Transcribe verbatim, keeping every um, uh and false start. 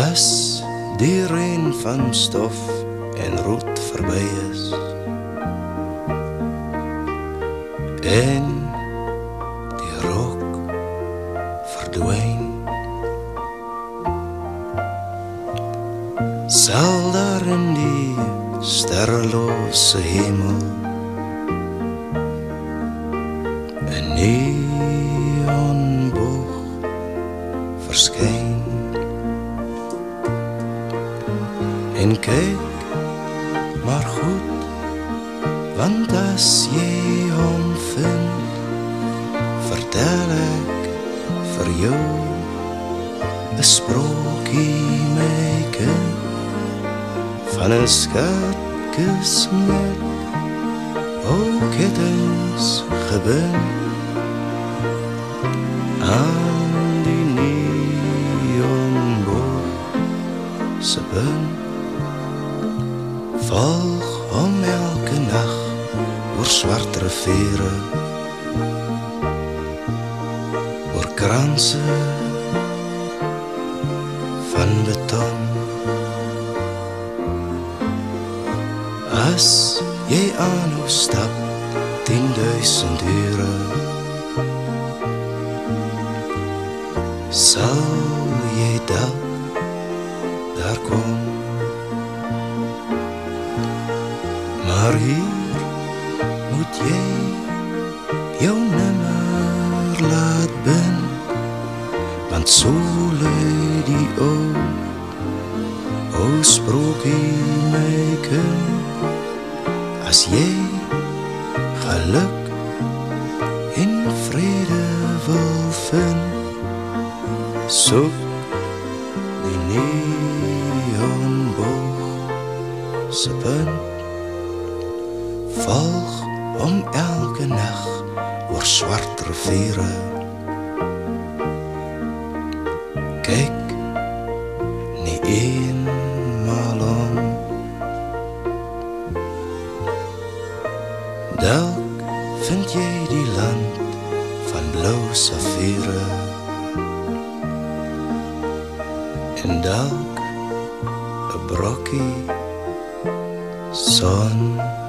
As die reën van stof en roet verby is en die rook verdwyn, sal daar in die sterrelose hemel 'n neonboog verskyn. En kyk maar goed, want as jy hom vind, vertel ek vir jou 'n sprookie, my kind, van 'n skatkis met o kettings gebind aan die neonboog se punt. Volg hom elke nag oor swart riviere, oor kranse van beton. As jy aanhou stap tienduisend ure, sal jy dalk daar kom. Maar hier moet jy jou nimmer laat bind, want so lui die ou, ou sprookie, my kind. As jy geluk en vrede wil vind, soek die neonboog se punt. Volg hom elke nag oor swart riviere, kyk nie eenmaal om, dalk vind jy die land van blou safiere, en dalk 'n brokkie son.